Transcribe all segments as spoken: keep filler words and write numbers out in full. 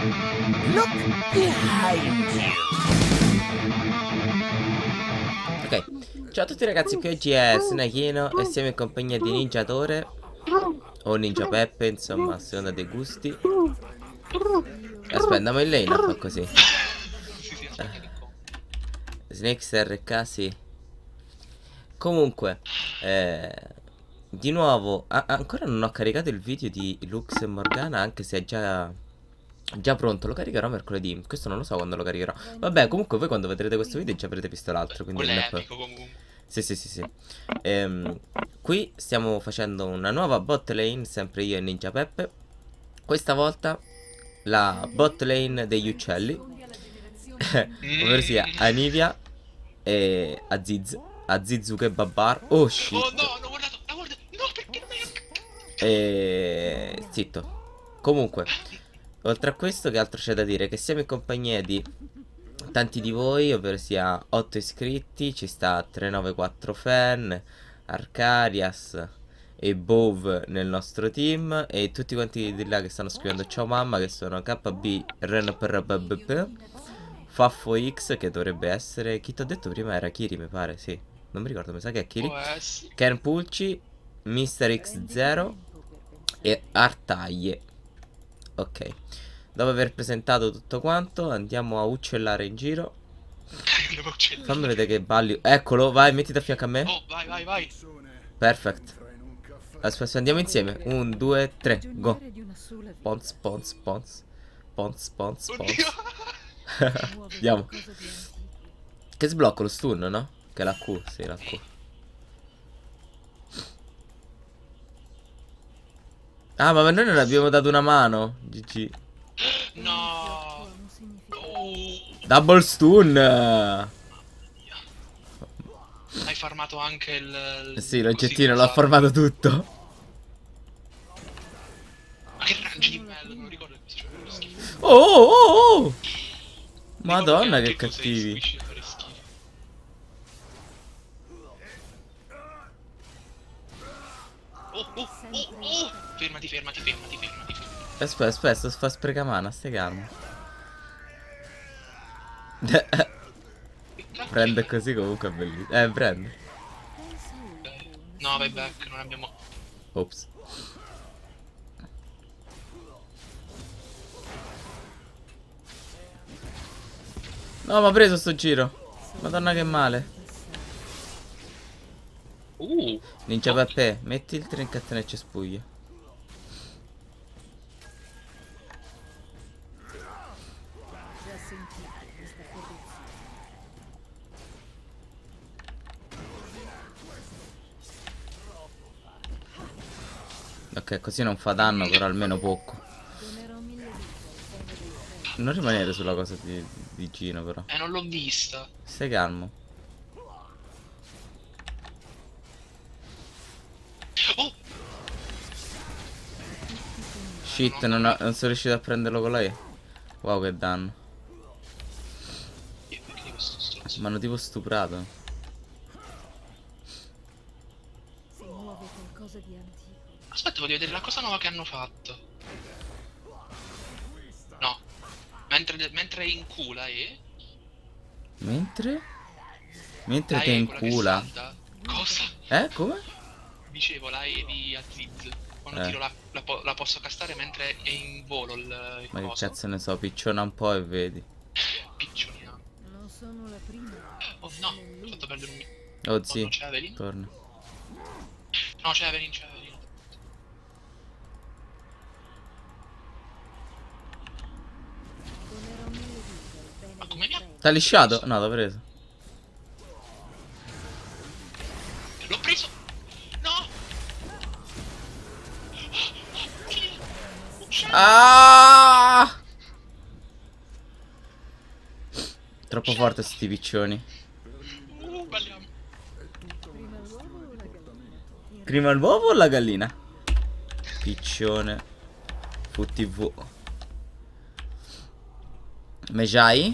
Look behind you. Ok, ciao a tutti ragazzi, qui oggi è Snakino e siamo in compagnia di Ninjatore o Ninja Peppe, insomma, a seconda dei gusti. Aspetta, andiamo in lane a fa così. Snakes R K, sì. Comunque, eh, di nuovo, a ancora non ho caricato il video di Lux e Morgana, anche se è già, già pronto. Lo caricherò mercoledì. Questo non lo so quando lo caricherò. Vabbè, comunque voi quando vedrete questo video già avrete visto l'altro. Quindi quello non è è epico comunque. Sì, sì, sì, sì. Ehm, qui stiamo facendo una nuova bot lane, sempre io e Ninja Peppe. Questa volta la bot lane degli uccelli, ovvero sia Anivia e Aziz. Azizu che babbar. Oh shit. Oh no, l'ho guardato, l'ho guardato. No, perché non è... E... zitto. Comunque, oltre a questo, che altro c'è da dire? Che siamo in compagnia di tanti di voi, ovvero sia otto iscritti. Ci sta tre nove quattro fan, Arcarias e Bove nel nostro team. E tutti quanti di là che stanno scrivendo ciao mamma, che sono K B RNPRBB, Faffo X, che dovrebbe essere... chi ti ho detto prima era Kiri, mi pare, sì. Non mi ricordo, mi sa che è Kiri. Può essere. Ken Pulci, mister X zero e Artaglie. Ok. Dopo aver presentato tutto quanto, andiamo a uccellare in giro. Devo uccidere. Fammi vedere che balli. Eccolo, vai, mettiti a fianco a me. Oh, vai, vai, vai. Perfect. Aspetta, andiamo insieme. Un, due, tre, go. Pons, pons, pons. Pons, pons, pons. Oddio. Andiamo. Che sblocco lo stun, no? Che è la Q, sì, la Q. Ah, ma noi non abbiamo dato una mano. G G. No. Oh. Double stun. Hai farmato anche il... il Sì, così l'oggettino l'ha usato. formato tutto. Ma che range di bello, non ricordo che c'è quello schifo. Oh, oh, oh, oh. Madonna, Ricordo che anche cos'è cattivi. squishy a fare schifo. Oh, oh, oh, oh. Fermati, fermati, fermati, fermati, fermati. Aspetta, aspetta, sto fa spreca mana, stai calmo. Prende così comunque è bellissimo. Eh, prende. No, vai back, non abbiamo... Ops. No, ma ha preso sto giro. Madonna che male. Uh. Ninja Peppe, metti il trinket nel cespuglio. Ok, così non fa danno, però almeno poco. Non rimanere sulla cosa di, di Gino, però. Eh, non l'ho vista. Stai calmo. Oh! Shit, non, ho- non sono riuscito a prenderlo con lei. Wow, che danno. Io perché questo stronzo? Mi hanno tipo stuprato. Aspetta, voglio vedere la cosa nuova che hanno fatto. No. Mentre, mentre è in culo, eh? Mentre? Mentre La te E, in quella che cula. salta. Cosa? Eh, come? Dicevo, la E di Aziz. Quando Eh. tiro la, la, po- la posso castare mentre è in volo il, il Ma che coso. cazzo ne so, picciona un po' e vedi. Piccioniamo. Non sono la prima. Oh no, ho fatto perdere un mi... Oh, Oh sì. no, c'è Evelyn? Torna. No, c'è Evelyn, c'è Evelyn. Ma come mi ha... T'ha lisciato? No, l'ho preso. L'ho preso! No! Ucciso! Ah! Troppo forte sti piccioni. Uh, balliamo. Prima l'uovo o la gallina? Piccione. Fu tivù. Mejai?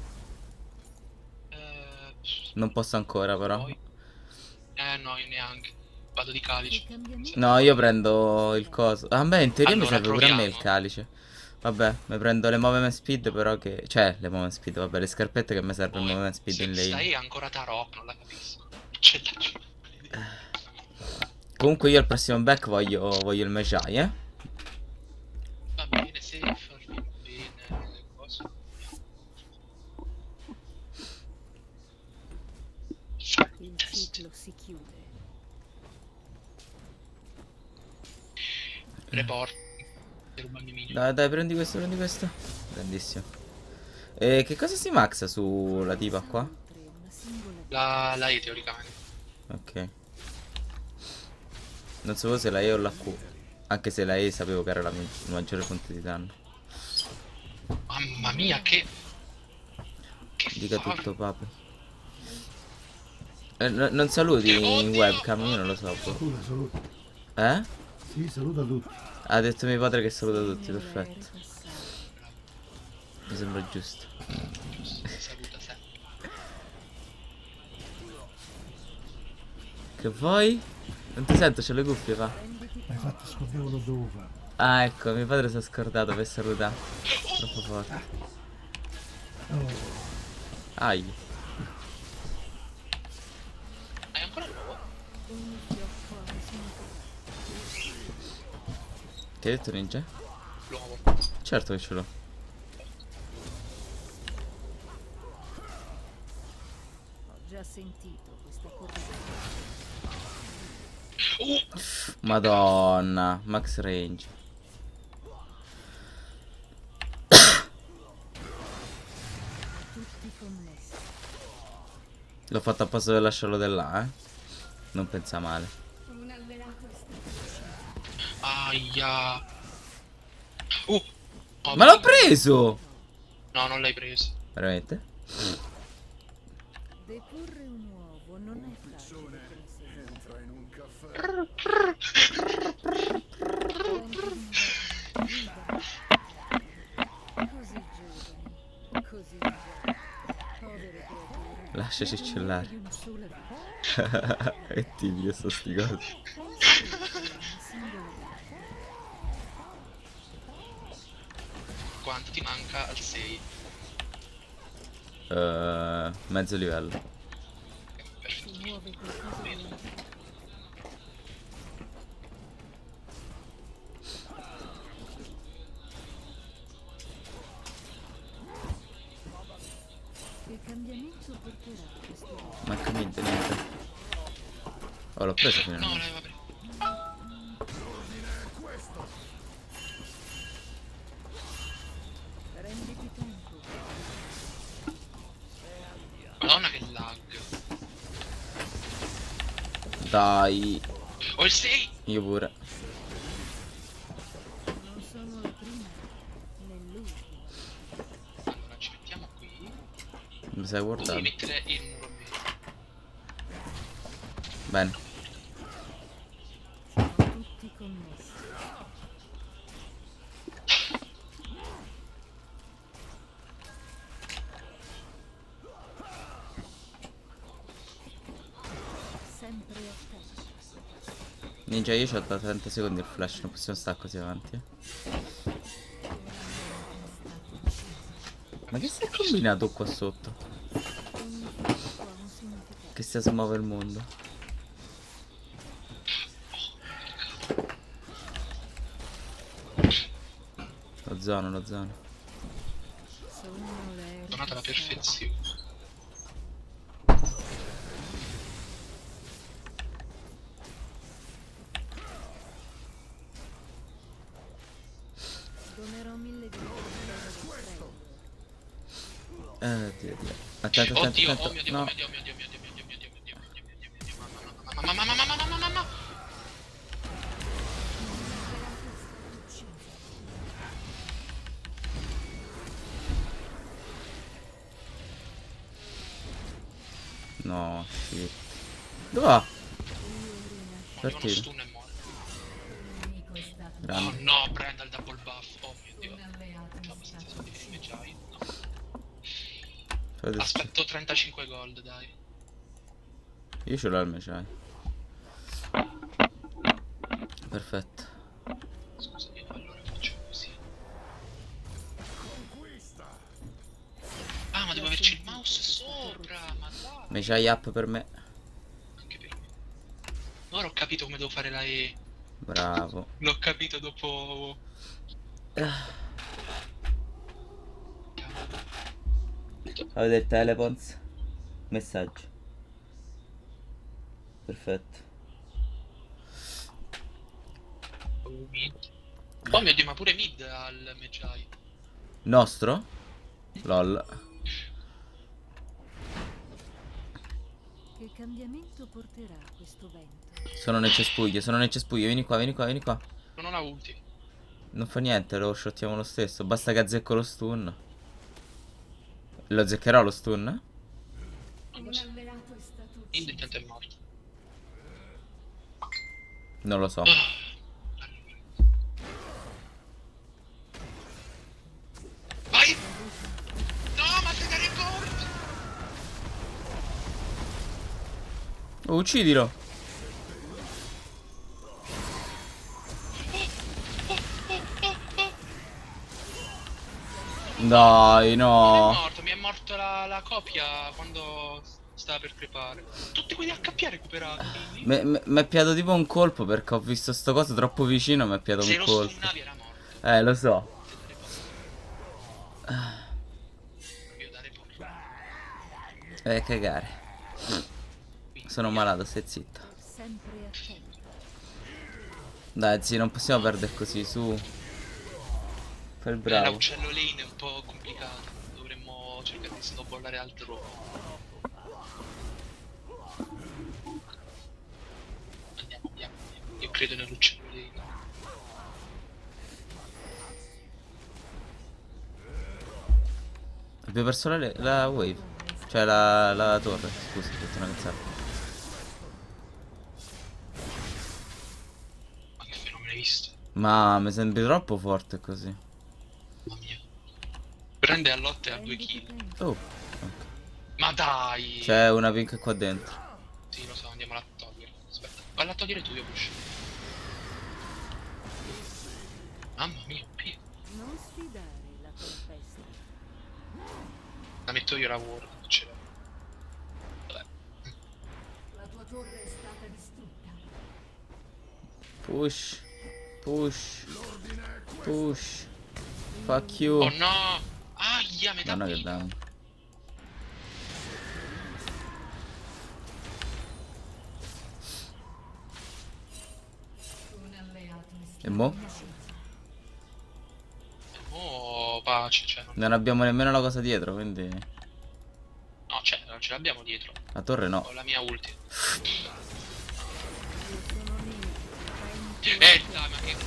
Eh, Non posso ancora però. poi... Eh no, io neanche. Vado di calice. No, io prendo il coso. Ah beh, in teoria mi Allora, serve pure a me il proviamo. calice. Vabbè, mi prendo le movement speed però che... Cioè, le movement speed, vabbè, le scarpette che mi serve il Poi, movement speed se in lane. stai ancora Tarok, non la capisco. C'è da Comunque io al prossimo back voglio, voglio il Mejai, eh. Va bene, safe, va bene, cosa? Il ciclo si chiude. Report. Rubami minion. Dai, dai, prendi questo, prendi questo. Grandissimo. E che cosa si maxa sulla tipa qua? Una singola La, la E teoricamente. Ok. Non sapevo se la E o la Q. Anche se la E sapevo che era la mi- il maggiore punto di danno. Mamma mia, che... Che Dica fa? tutto, papi. Eh, no- non saluti in Oddio! webcam, io non lo so. boh. Saluta, saluta. Eh? Sì, saluta tutti. Ha detto mio padre che saluta tutti, nella perfetto. era passata. Mi sembra giusto. Saluta sempre. Che vuoi? Non ti sento, c'ho le cuffie, va. Hai fatto scoprire lo devo fare. Ah, ecco, mio padre si è scordato per salutare. Troppo forte. Oh, Ai. Hai ancora il nuovo? Ogni fiocco ha un significato. Che hai detto, Ninja? L'uovo. Certo che ce l'ho. Ho già sentito questa corrente. Uh! Madonna, max range. Tutti connessi. L'ho fatto apposta per lasciarlo di là, eh. Non pensa male. Un alleato è stato ucciso. Aia. Uh! Oh, Ma l'ho preso! No, non l'hai preso. Veramente? Deporre un uovo non è facile. entra in un caffè. Così giovani, così giovani. Povere creature. Lasciaci cellare. Di una sola vita. È timido sto sti cosi. Pensi che una singola vita. Quanto ti manca al sei? Uh, mezzo livello. Si muove qualcosa di lontano. Che cambiamento porterà questo uovo? Manca niente, niente. Oh, l'ho preso No, finalmente. l'aveva preso. Renditi tempo. Madonna che lag. Dai. Ho il sei! Io pure. Non sono la prima né l'ultima. Allora ci mettiamo qui. Mi sai Devi guardare? mettere il muro bene. Bene. Sono tutti connessi. Sempre attento. Ninja, io c'ho da trenta secondi il flash, non possiamo stare così avanti, eh. Ma che si è combinato qua sotto? Ogni fiocco ha un significato. Che si smuove il mondo. Lo zono, lo zono. Sono le Tornata alla passate. perfezione. Donerò mille di Eh, Dio, Dio. Attento, attento, Oddio, oh attento. mio Dio, No. oh mio Dio, oh mio Dio, oh mio Dio, oh mio Dio, oh mio Dio, oh mio Dio, oh mio Dio, oh mio Dio, mamma, mamma, mamma, mamma, mamma, mamma, mamma. No, shit. Dove va? Arriva uno Partito. stun e muore. Oh Grande. no, prenda il double buff. Oh mio Dio. Ho abbastanza soldi per i Magi. No. Fate schifo. Aspetto trentacinque gold, dai. Io ce l'ho il Mejai. Perfetto. Scusa, io allora faccio così. devo averci il mouse sopra, ma dai. Mi c'hai up per me. Anche per me. Ora ho capito come devo fare la E. Bravo. L'ho capito dopo... Avete il telepons? Messaggio. Perfetto. Oh mid. Oh mio dio, ma pure mid al Magi. Nostro? Lol. Che cambiamento porterà questo vento? Sono nel cespuglio, sono nel cespuglio. Vieni qua, vieni qua, vieni qua. Non ho la ulti. Non fa niente, lo shottiamo lo stesso. Basta che azzecco lo stun. Lo azzeccherò lo stun? Non lo so. Mid intanto è morto. Non lo so. Vai! No, ma sei da report! Oh, uccidilo. Dai, Non no. è morto, mi è morto la, la copia quando stava per crepare. Tutti quelli H P recuperati. Mi è piato tipo un colpo perché ho visto sto coso troppo vicino. Mi è piato Se un lo colpo. stunnavi era morto. Eh, lo so. Io da report. Eh, cagare. Sono malato, stai zitto. Sempre attento. Dai, zii, non possiamo perdere così, su. Fai il bravo. L'uccello lane è un po' complicato. Dovremmo cercare di snowballare altro. Andiamo, andiamo, andiamo. Io credo nell'uccello lane. Abbiamo perso la, la wave. Cioè la, la torre. Scusa, ho detto una cazzata. Ma che fenomeno hai visto? Ma mi sembri troppo forte così. Mamma mia. Prende a lotte a due Prenditi kill. tempo. Oh, Ma dai! c'è una pink qua dentro. Sì, lo so, andiamola a togliere. Aspetta, valla a togliere tu, io push. Mamma mia, P. Non sfidare la tempesta. La metto io la ward, non ce l'ho. Vabbè. La tua torre è stata distrutta. Push. Push. Push. Fuck you. Oh no! Aia, metà Guarda che vita. danno. E mo? Oh, pace, cioè, non... Non abbiamo nemmeno la cosa dietro, quindi... No, cioè, non ce l'abbiamo dietro. La torre no. Ho la mia ulti. Io sono lì. Eh, dai, ma che...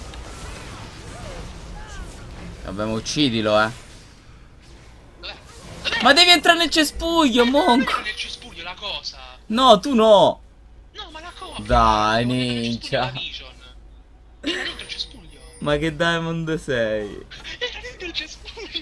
Vabbè, ma uccidilo, eh. Dov'è? Dov'è? Ma devi entrare nel cespuglio, monco. Dov'è nel cespuglio la cosa? No, tu no. No, ma la cosa! Dai, Dov'è nel cespuglio minchia. la Vision? Era dentro il cespuglio! Ma che diamond sei? Era dentro il cespuglio!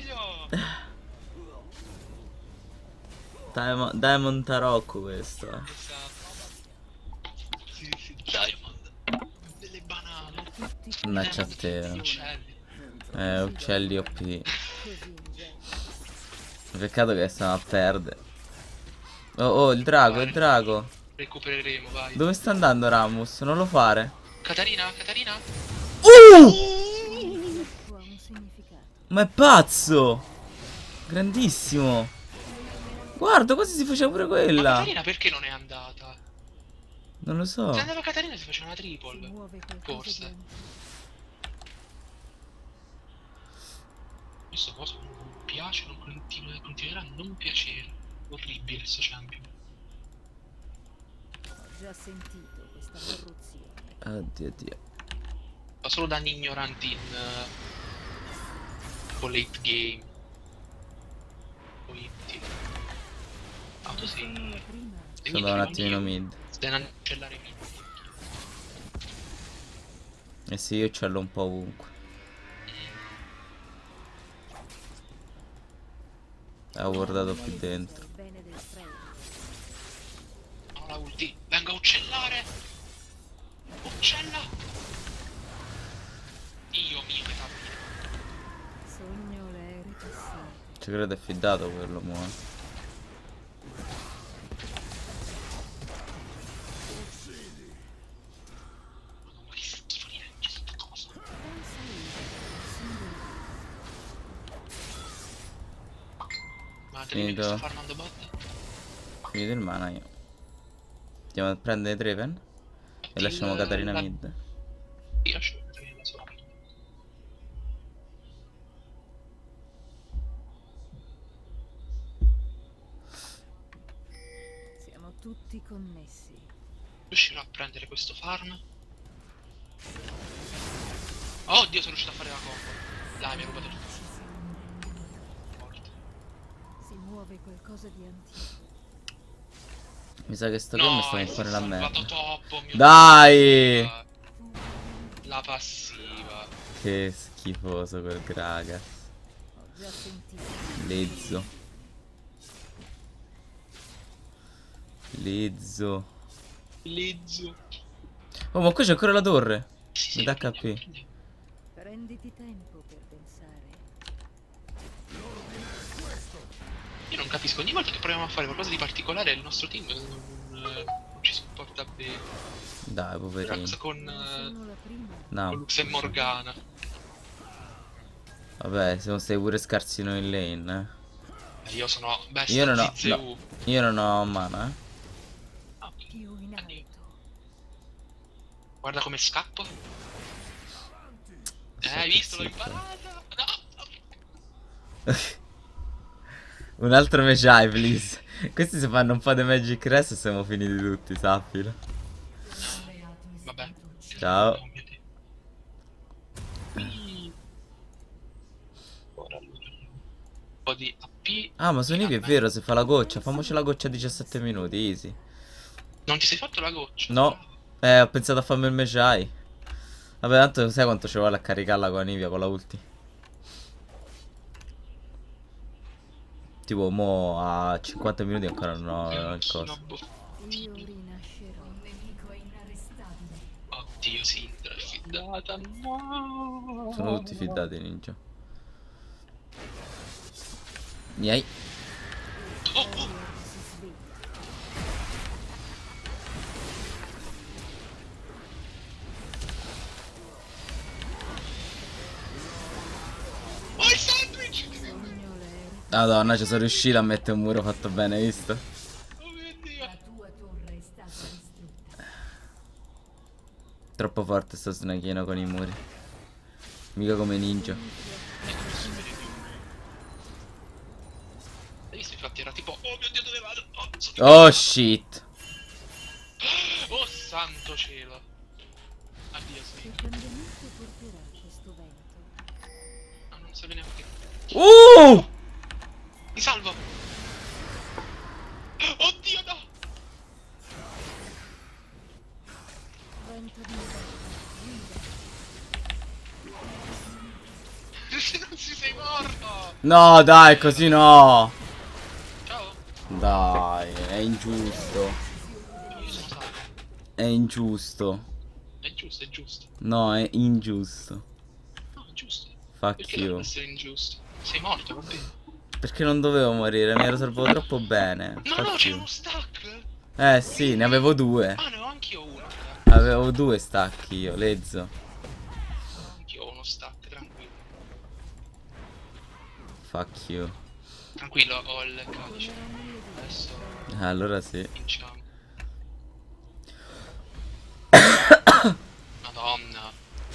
Diamond, Diamond Tarocco questo, eh. Esatto. Sì, sì, Diamond. Delle banane. Mannaggia a te. Uccelli. Eh, uccelli O P. Così ingenui. Peccato che stiamo a perdere. Oh, oh, il drago, il drago. Recupereremo, vai. Dove sta andando Rammus? Non lo fare. Catarina, Catarina? Uh! Può ha un significato. Ma è pazzo! Grandissimo! Guarda, quasi si faceva pure Ma quella! Catarina perché non è andata? Non lo so. Se andava Catarina si faceva una Si triple. muove qualcosa Forse. dentro. Questo coso non mi piace, non continua, continuerà a non piacere. Orribile sto champion. Ho già sentito questa corruzione. Oddio, Dio. Fa solo danni ignoranti in uh, late game. Poi ti... Ah, tu sei... Sono la prima. Sono un attimino mid. Stai a cancellare mid. Eh sì, io ce l'ho un po' ovunque. Ha guardato qui dentro. Il bene del treno. No, la ulti. Venga a uccellare! Uccella! Dio mio, metà vita. Sogno le ere passate. Ci credo è fidato quello, mo. Televi che sta Finito. farmando bot. Finito il mana io. Andiamo a prendere Draven. E lasciamo Il- Katarina la- mid. Io lascio Katarina da sola. Siamo tutti connessi. Riuscirò a prendere questo farm. Oh Dio, sono riuscito a fare la combo. Dai, mi ha rubato tutto. Morto. Si muove qualcosa di antico. Mi sa che sto game sta No, un è po' nella salvato merda. troppo, mio Dai! Dio. La passiva. Che schifoso quel Gragas. Ho già sentito. Lizzo. Lizzo. Lizzo. Oh, ma qui c'è ancora la torre. Sì, sì, Mi dà prendiamo, H P. prendiamo. Prenditi tempo per pensare. Io non capisco, ogni volta che proviamo a fare qualcosa di particolare il nostro team non, non, non ci supporta bene. Dai, poverino. Rax con, Non eh, sono la prima. con No, Lux e Morgana. vabbè, se non stai pure scarsino in lane, Eh, Io sono best Io non ho- Zizeu. no. eh. Io non ho mana, eh. Ah, ok. Più in Addio. alto. Guarda come scappo. Eh, hai visto? L'ho imparata. No. Un altro Magi, please. Questi se fanno un po' di Magic Rest siamo finiti tutti, sappilo. Vabbè. Ciao. Oh mio Dio. Mm. Ora allora. Un po' di A P. Ah, ma su Nivi è vero, se fa la goccia, famoci la goccia a diciassette minuti, easy. Non ti sei fatto la goccia? No, eh, ho pensato a farmi il Magi. Vabbè, tanto sai quanto ci vuole a caricarla con la Nivea, con la ulti. Tipo, mo a cinquanta minuti ancora non ho il coso. No, boh. Io rinascerò. Un nemico inarrestabile. Oddio, Sindra è fidata. No. Sono tutti fidati, ninja. Miei. Oh, oh. Si sveglia. Oh, il sandwich! Sogno l'aereo. Madonna, ci sono riuscito a mettere un muro fatto bene, hai visto? Oh mio Dio! Tua torre è stata distrutta. Troppo forte sto snagino con i muri. Mica come ninja. Hai visto? Infatti era tipo, oh mio Dio, dove vado? Oh, sono di- Oh shit. Oh, santo cielo! Addio, Che sì. cambiamento porterà questo vento? No, non so neanche. Uh! Mi salvo! Oddio, no! Vento di guida. Non si sei morto! No, dai, così no. Ciao! Dai, è ingiusto. Io sono salvo. È ingiusto. È giusto, è giusto. No, è ingiusto. No, è giusto. Fuck Perché you. dovrebbe essere ingiusto? Sei morto, va bene. Perché non dovevo morire, mi ero salvato troppo bene. No, Fuck no, c'è you. uno stack! Eh sì, ne avevo due. Ah, ne ho anch'io uno. Avevo due stack io, lezzo. Anch'io ho uno stack, tranquillo. Fuck you. Tranquillo, ho il codice. Adesso Allora sì. vinciamo. Madonna.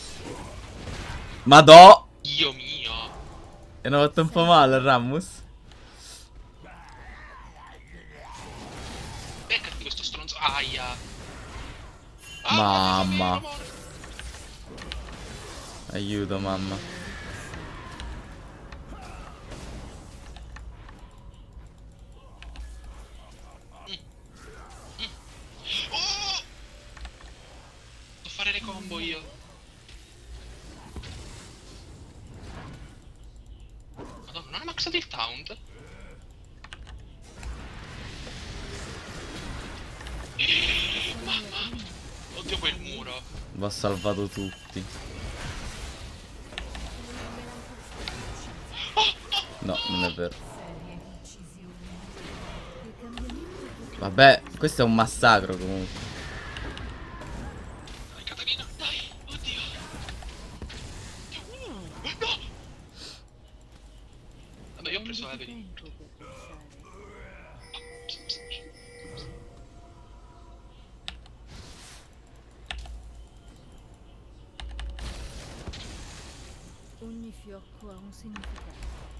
Madò! Dio mio. E hanno fatto un po' male a Rammus. Beccati questo stronzo. Aia. Ah, Mamma. morto, morto. Aiuto, mamma. Oh! Devo fare le combo io. Madonna, non ho maxato il taunt? Mamma. Oddio quel muro. Vi ho salvato tutti. No, non è vero. Vabbè, questo è un massacro comunque. Dai Catalina, dai. Oddio. Uh, no. Vabbè, io ho preso Prenditi Evelyn. tempo per pensare. Ogni fiocco ha un significato.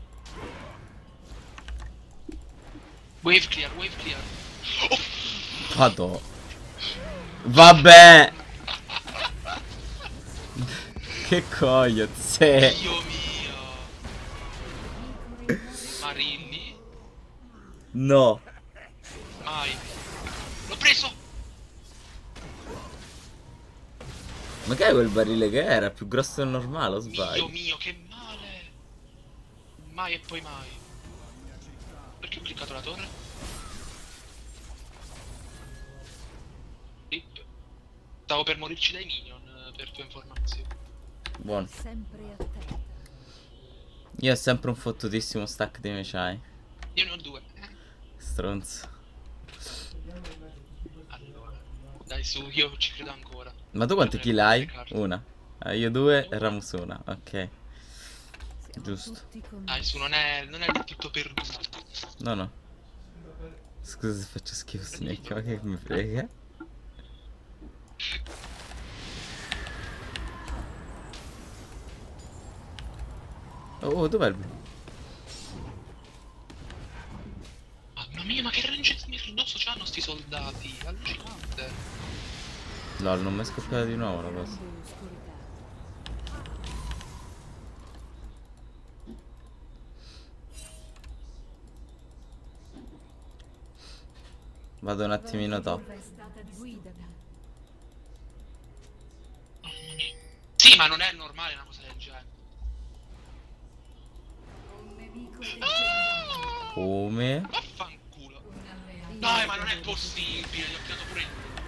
Wave clear, wave clear. Oh! Vado. Vabbè. Che coglio, se. Dio mio. Marilli. No. Mai. L'ho preso. Ma che è quel barile che era? Più grosso del normale, o Dio sbaglio? mio, che male. Mai e poi mai. Perché ho cliccato la torre? Rip. Stavo per morirci dai minion, eh, per tua informazione. Buono. Sempre attenta. Io ho sempre un fottutissimo stack di meciai. Io ne ho due. Stronzo. Allora. Dai su, io ci credo ancora. Ma tu quante Io kill prendo hai? queste carte. Una. Ah, io due e Ramus una. Ok. Siamo Giusto. tutti Dai su, non è, non è del tutto perduto. No, no. Scusa se faccio schifo, Snake, ma che mi frega? Oh, oh, dov'è il blu? Mamma mia, ma che range smerdoso c'hanno sti soldati? Allucinante. Lol, non mi è scoppiata di nuovo la cosa. grande oscurità. Vado un attimino top. Guidami. Sì, ma non è normale una cosa del genere. Come? Vaffanculo. Dai, ma non è possibile, gli ho tirato pure il...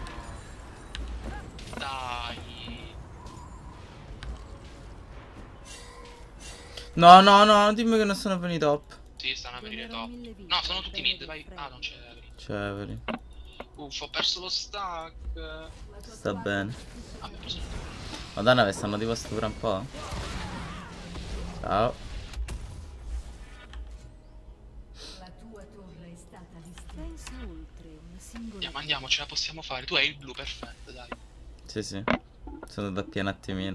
Dai. No, no, no, dimmi che non sono venuti top. Sì, stanno a venire top. No, sono tutti mid, vai. Ah, non c'è Evelyn. Cioè, vedi. Uff, ho perso lo stack. Sta bene. Ah, mi ho preso il... Madonna, vi stanno tipo stupra un po'. Ciao. Pensa oltre una singola. Andiamo, andiamo, ce la possiamo fare. Tu hai il blu, perfetto, dai. Sì, sì. Sono da pieno un attimino.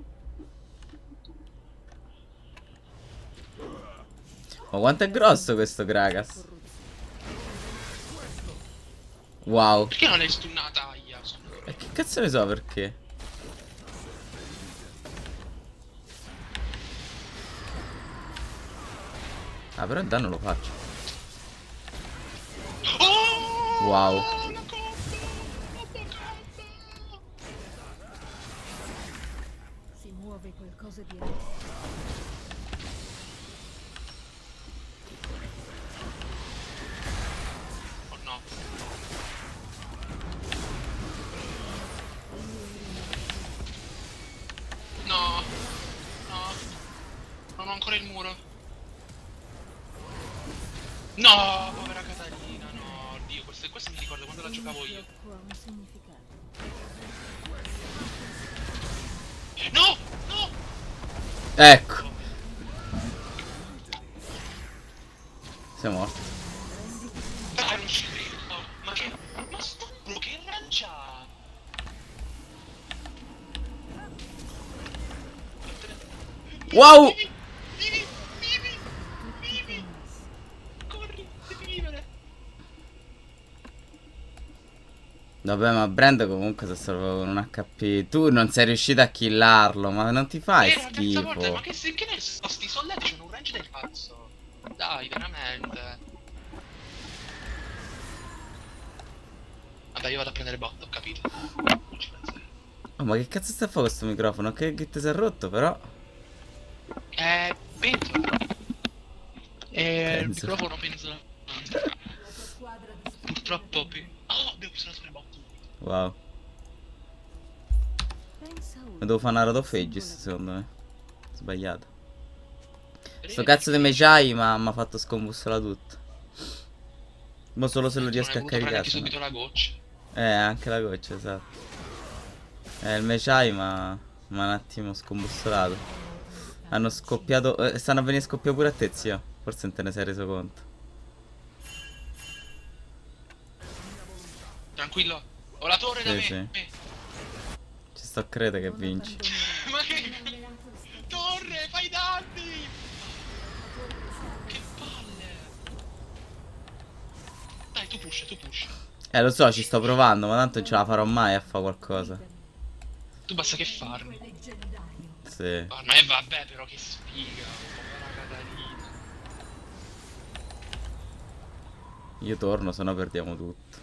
Ma quanto è grosso questo Gragas? Wow. Perché non hai stunnata Aya? E che cazzo ne so perché? Ah, però il danno lo faccio. Oh! Wow. La combo! La combo! Si muove qualcosa di altro. Oh no. No. No. Non ho ancora il muro. No, povera Catalina, no. Oddio, questo, questo mi ricordo quando la giocavo Ogni io. fiocco ha un significato. No! No! Ecco. Sei morto. Dai, non ci credo. Ma che... Ma sto bro, che lancia! Wow! Vivi! Vivi! Vivi! Vivi! Corri, devi vivere! Vabbè, ma Brand comunque si salva con un H P. Tu non sei riuscito a killarlo, ma non ti fai Era la terza volta, ma schifo. che, se- che ne so, sti soldati c'hanno un range del cazzo! Dai, veramente! Vabbè, io vado a prendere bot, ho capito? Non ci penso. Oh, ma che cazzo sta a fare questo microfono? Che, che ti si è rotto però? Eh, pensola. Eh, il Pensola. microfono pensola. Purtroppo... Pe... Oh, abbiamo preso la sua bot. Wow. Pensa oltre. Ma devo fare una Rod of Ages secondo me. Sbagliato. Sto cazzo di Mejai mi ha fatto scombussola tutto. Ma solo se lo riesco a Non hai voluto caricare. prendere se no. subito la goccia. Eh, anche la goccia, esatto. Eh, il Mejai mi ha un attimo scombussolato. Hanno scoppiato. Eh, stanno a venire scoppiati pure a te, zio. Forse non te ne sei reso conto. Tranquillo. Ho la torre da Sì, me. sì. me. Ci sto a credere che vinci. Ma che... Torre, fai danni! Che palle! Dai, tu push, tu push. Eh, lo so, ci sto provando, ma tanto non ce la farò mai a fare qualcosa. Tu basta che farmi. Sì. Oh, no, e vabbè, però che sfiga. Povera Catalina. Io torno, se no perdiamo tutto.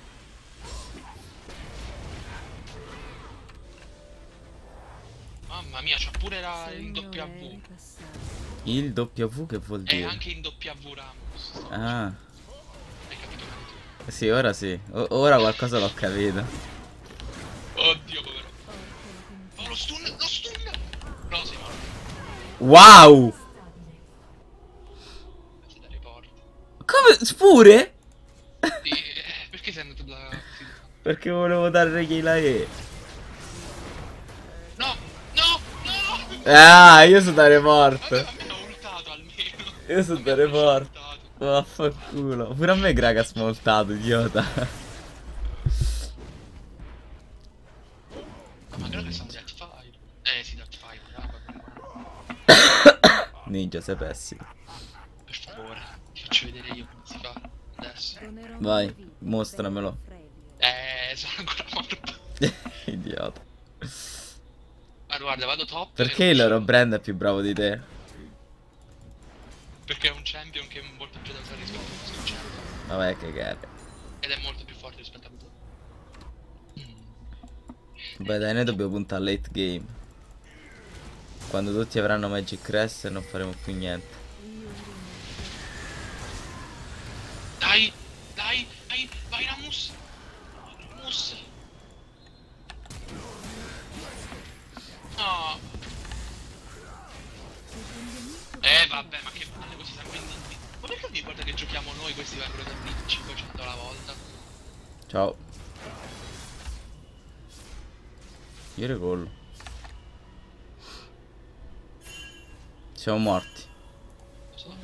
Mamma mia, c'ha pure la, il Sogno W. è ripassato. Il W che vuol E dire? anche in W Ramos. Ah, Hai capito male tu. sì, ora sì. O- ora qualcosa l'ho capito. Oddio, povero. Oh, lo stun, lo stun! No, sei morto. Wow! Si dalle porte. Come? Pure? E, eh, perché sei andato da... sì. Perché volevo dare la E. No, no, no! Ah, io so dare Vabbè, morte. a me ha ultato almeno. Io so A me dare ha morte. ultato. Vaffanculo. Pure a me Greg ha smoltato, idiota. Ma magari che sono di Deathfire. Eh sì, Deathfire, Ninja, sei pessimo. per favore, ti faccio vedere io come si fa adesso. Donerò Vai, mia vita mostramelo. per il Eh, sono ancora morto. Idiota. Ah, guarda, vado top. Perché e il lo loro uccido. brand è più bravo di te? Perché è un champion che è molto più da usare rispetto a questo champion. Vabbè, che gare. Ed è molto più forte rispetto a me. Beh, dai, noi dobbiamo puntare al late game. Quando tutti avranno Magic Crest non faremo più niente. Dai, dai, dai, vai Ramus. Ramus. No. Eh vabbè, ma che palle questi sanguiniti. Ma perché ogni volta che giochiamo noi questi vengono da blitz cinquecento alla volta? Ciao. Io regollo. Siamo morti. Lo so.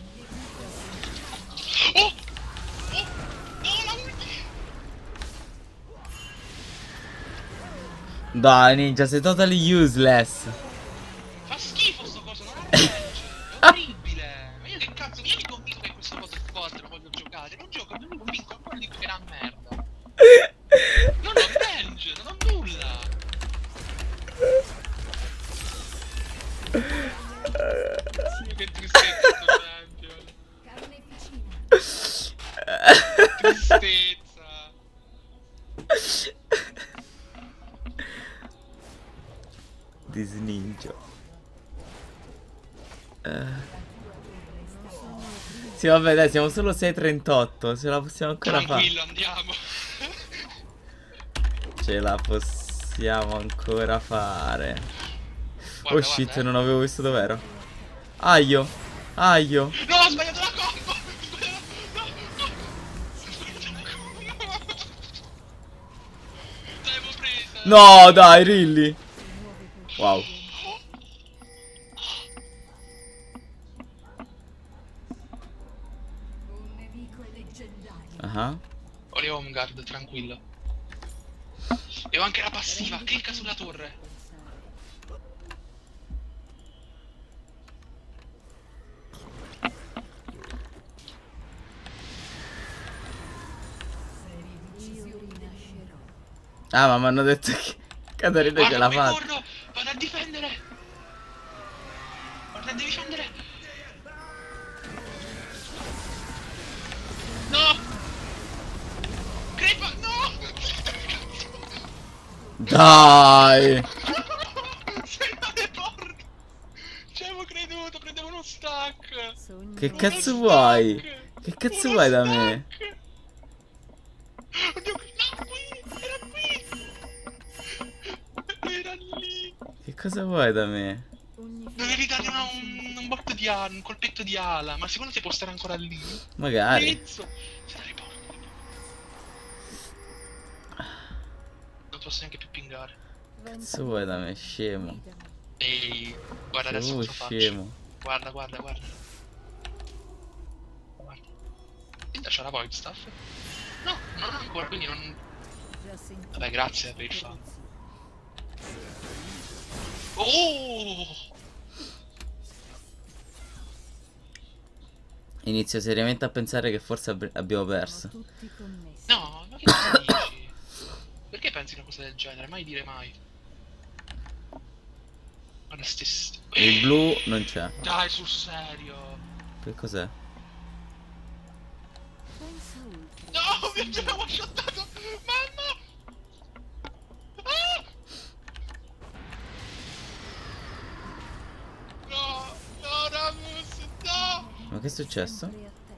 Oh! Oh! Oh, la ulti! Dai, Ninja, sei totally useless. Fa schifo sto coso, non ha range. È orribile. Ma io che cazzo, io mi convinco che questa cosa è forte, lo voglio giocare. Non gioco, non mi convinco ancora di più che era merda. Non ho range, non ho nulla. Che tristezza sto champion. Tristezza. This Ninja. Eh. Sì, vabbè, dai, siamo solo sei trentotto. Ce la possiamo ancora fare. Tranquillo, andiamo. Ce la possiamo ancora fare. Guarda, Oh shit, guarda, eh. non avevo visto dov'ero. Aio. Aio. No, ho sbagliato la combo! Ho sbagliato- No, no! Ho sbagliato la combo! L'avevo presa! No, dai, really. Wow. Ah. Ho le home guard, tranquillo. E ho anche la passiva, clicca sulla torre. Ah, ma mi hanno detto che Catarina ce Guarda l'ha come fatta. corro! Vado a difendere! Guarda, devi difendere! No! Crepa! No! Dai. Sei una report! Ci avevo creduto, prendevo uno stack! Sogno Che Uno cazzo stack! vuoi? Che cazzo Uno vuoi da me? stack! Oddio, no, qui! Era qui! Era lì! Che cosa vuoi da me? ogni Dovevi dare una- un, un botto di ala, un colpetto di ala, ma secondo te può stare ancora lì? Magari. Pezzo! Se la riporto. Non posso neanche più pingare. Che cazzo vuoi da me, scemo? Ehi, guarda adesso Oh, cosa faccio. scemo. Guarda, guarda, guarda. Guarda. Intanto c'ha la void staff. No, non ancora, quindi non... Già sentito. Vabbè, grazie per il fan. Oh! Inizio seriamente a pensare che forse ab- abbiamo perso. Sono tutti connessi. No, ma che cosa dici? Perché pensi una cosa del genere? Mai dire mai. Guarda stessi. Il blu non c'è. Dai, sul serio. Che cos'è? Pensa oltre. No, mi ha già one-shottato. Mamma! Ah! No, no, Ramus, no! Ma che è successo? Sempre attento.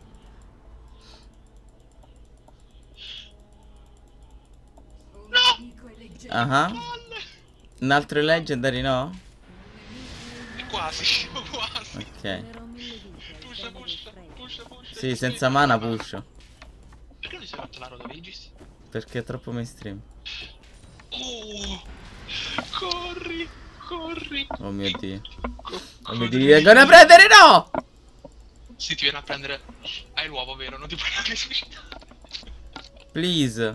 No! Dico è leggero. Ah, Palle! un altro legendary no? E quasi, quasi. Ok. Donerò mille vite al Pusha, bene del pusha, Frey. pusha, pusha. Sì, senza mana push. Perché non ti sei fatto la roda Vigis? Perché è troppo mainstream. Oh! Corri, corri. Oh mio dio. Co- Oh mio corri. dio, vengono a prendere no! Sì, ti viene a prendere. Hai l'uovo, vero? Non ti puoi neanche suicidare. Please.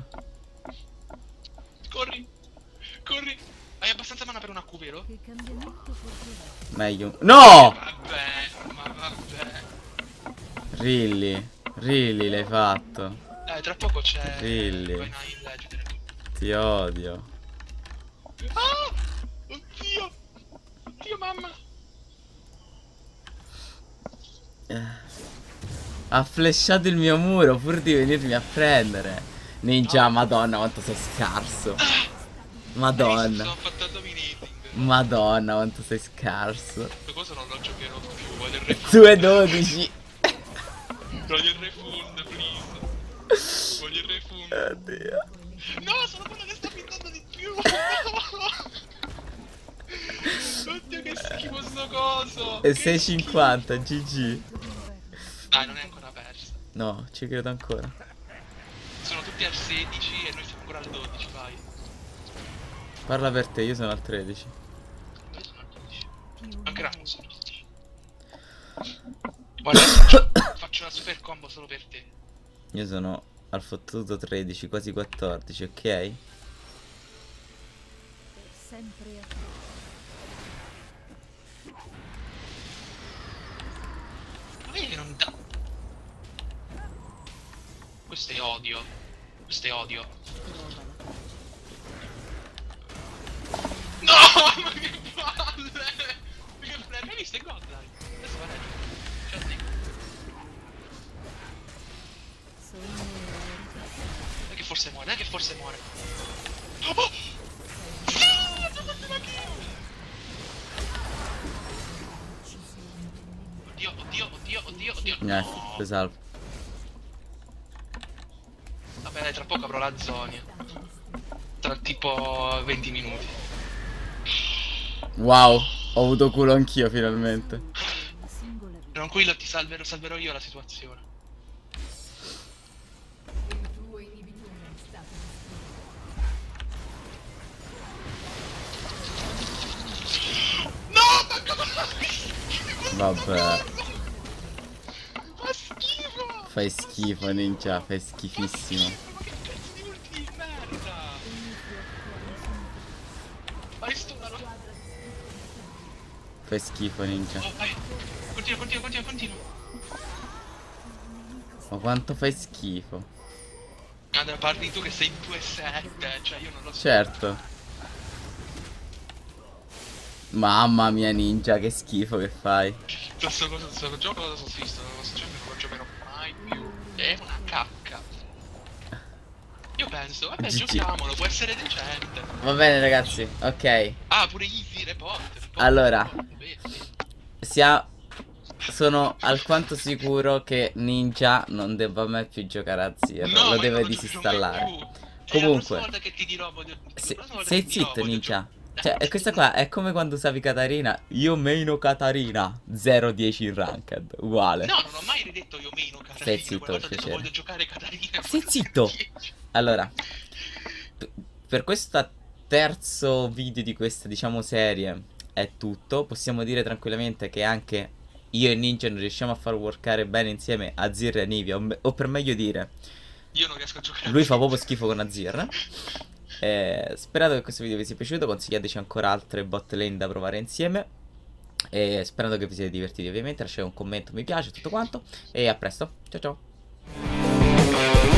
Corri, corri. Hai abbastanza mana per un accu, vero? Che cambiamento porterà? Meglio. No! Vabbè, ma vabbè. Really? Really l'hai fatto? Dai, tra poco c'è. Really? Vai in Legendary. Ti odio. Ah! Oddio! Oddio, mamma! Ha flashato il mio muro pur di venirmi a prendere. Ninja, madonna quanto sei scarso. Madonna. Sono fatto dominating. Madonna quanto sei scarso. Questa cosa non lo giocherò più. Voglio il refund. due e dodici. Voglio il refund, please. Voglio il refund. Oddio. No, sono quello che sta pintando di più. Oddio, che schifo sto coso. E Che sei cinquanta, G G. Dai, non è ancora persa. No, ci credo ancora. Sono tutti al sedici e noi siamo ancora al dodici, vai. Parla per te, io sono al tredici. Io sono al dodici. Più Anche meglio. Ramos sono al dodici. Guarda, adesso faccio, faccio una super combo solo per te. Io sono al fottuto tredici, quasi quattordici, ok? Sempre attento. Ma vedi che non dà. Questo è odio. Questo è odio. Provala. No, ma che palle! Che palle! Hai visto i god, dai? Adesso va leggere. Cioè, sì. Sogno e Dai che forse muore, dai che forse muore. Oh! Sì! Ho fatto la kill! Oddio, oddio, oddio, oddio, oddio. Nice, No. ti salvo. Vabbè, dai, tra poco avrò la zona. Tra tipo venti minuti. Wow, ho avuto culo anch'io finalmente. una singola vita. Tranquillo, ti salverò, salverò io la situazione. No, ma come? Vabbè, Fa schifo! fai schifo ninja, fai schifissimo. Ma che cazzo di ulti di merda! Vai stunalo! Fai schifo ninja. Oh, vai! Continua, continua, continua, continua! Ma quanto fai schifo. Andrea, parli tu che sei due sette, cioè io non lo so. Certo. Mamma mia ninja, che schifo che fai. Questo, questo, questo gioco lo so visto, questo gioco non lo giocherò mai più. È una cacca. Io penso, vabbè, G G. giochiamolo, può essere decente. Va bene ragazzi, ok. Ah, pure easy, report. report Allora. report, vedi. Sia... Sono alquanto sicuro che Ninja non debba mai più giocare a Zero. No, Lo ma io deve non lo giocherò disinstallare. mai più. Cioè, la Comunque, prossima volta che ti dirò voglio... la se- prossima volta sei che ti dirò zitto voglio Ninja. gio- Cioè, e questa qua è come quando usavi Katarina. Io meno Katarina. zero dieci in ranked. Uguale. No, non ho mai ridetto io meno Katarina. Stai zitto, quella volta ho detto piacere. voglio giocare Katarina. Stai zitto. Allora, p- per questo terzo video di questa, diciamo, serie è tutto. Possiamo dire tranquillamente che anche io e Ninja non riusciamo a far workare bene insieme Azir e Anivia, o, o per meglio dire, Io non riesco a giocare. lui fa proprio schifo con Azir. Eh, sperando che questo video vi sia piaciuto, consigliateci ancora altre bot lane da provare insieme. E sperando che vi siate divertiti ovviamente, lasciate un commento, mi piace, tutto quanto. E a presto, ciao ciao.